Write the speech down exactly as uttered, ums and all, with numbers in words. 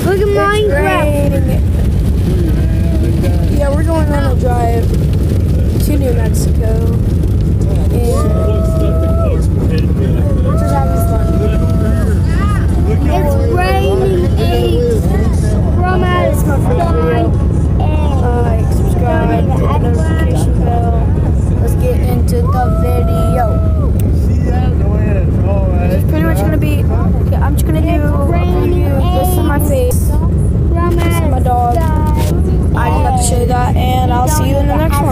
Look at Minecraft. Yeah, we're going on a drive to New Mexico. And we're just having fun. It's raining eight from outside. Like, subscribe, hit the notification bell. Let's get into the video. It's pretty much gonna be. Okay, I'm just gonna do a review. This is my face. This is my dog. I just have to show you that, and I'll see you in the next one.